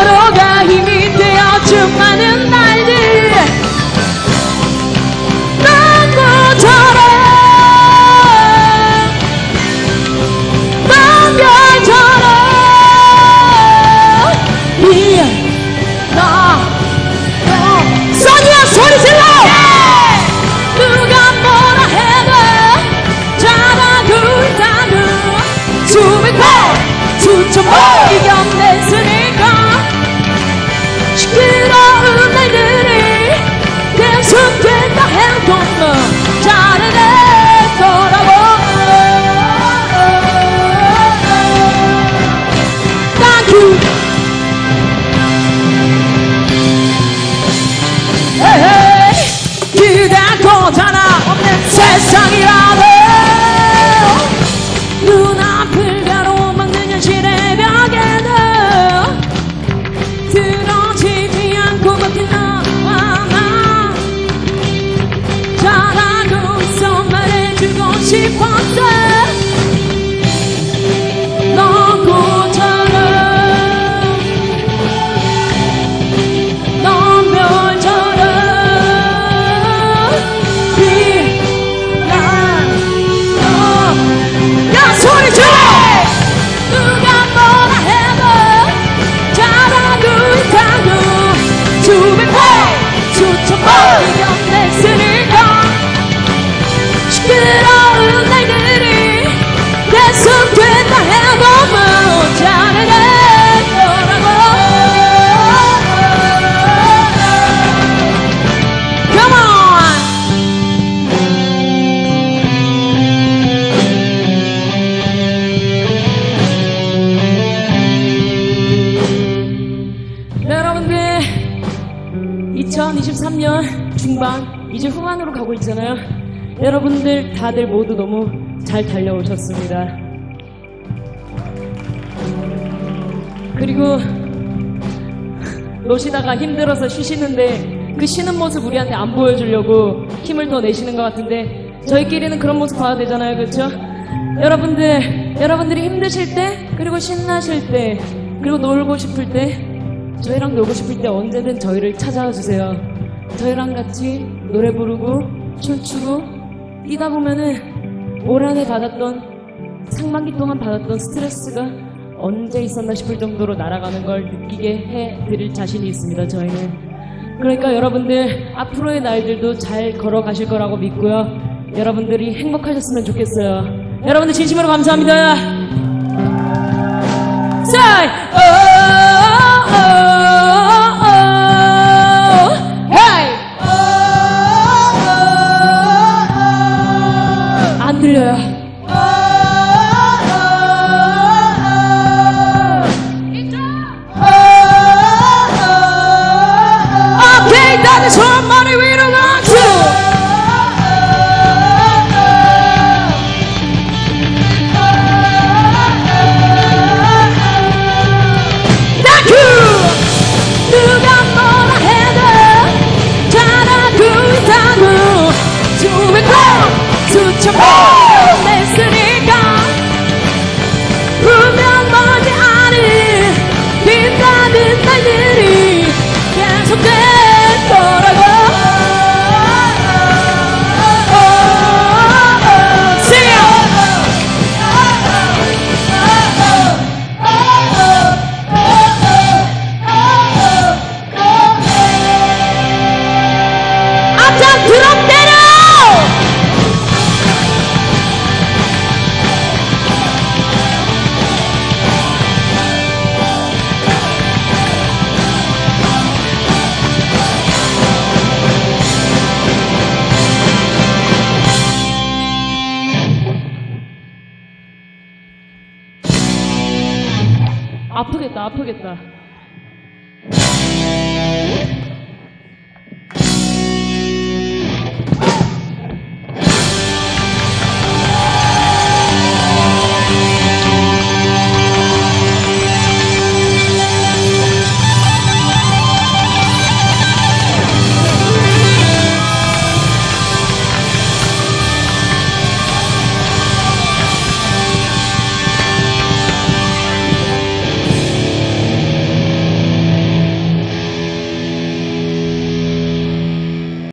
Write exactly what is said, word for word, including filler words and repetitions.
서로가 힘이 되어준 많은 날들 눈꽃처럼 먼별처럼 미안 나 너 써니야 소리 질러 누가 뭐라 해도 잘하고 있다고 수백 번 수천 번 이겨냈으니까 시끄러운 날들이 계속된다 해도 너 잘해냈더라고 Thank you 그다고 하나 없는 세상이라도 눈앞을 가로막는 현실의 벽에도 들어지지 않고 버틴 너와 나 잘하고 있어 말해주고 싶었어 너고처럼 넌 별처럼 빛나 너 야 소리 질러 누가 뭐라 해도 잘하고 있다고 수백 번 수천 번 이겨냈으니까 시끄러운 날들이 계속된다 해도 뭐 잘해냈더라고 Come on 네, 여러분들 이천이십삼 년 중반 이제 후반으로 가고 있잖아요. 여러분들 다들 모두 너무 잘 달려오셨습니다. 그리고 노시다가 힘들어서 쉬시는데 그 쉬는 모습 우리한테 안 보여주려고 힘을 더 내시는 것 같은데 저희끼리는 그런 모습 봐야 되잖아요. 그렇죠? 여러분들 여러분들이 힘드실 때 그리고 신나실 때 그리고 놀고 싶을 때 저희랑 놀고 싶을 때 언제든 저희를 찾아와 주세요. 저희랑 같이 노래 부르고 춤추고 뛰다 보면은 올 한 해 받았던 상반기 동안 받았던 스트레스가 언제 있었나 싶을 정도로 날아가는 걸 느끼게 해드릴 자신이 있습니다. 저희는 그러니까 여러분들 앞으로의 날들도 잘 걸어가실 거라고 믿고요. 여러분들이 행복하셨으면 좋겠어요. 여러분들 진심으로 감사합니다. Say, oh, oh, oh, hey. 안 들려요. 오케이, 다들 손머리 위로 강추. 누가 뭐라 해도 잘하고 있다고 수백 번 수천 번 냈으니까 분명 멀지 않은 빛나는 날들이 계속되더라고. 아프겠다 아프겠다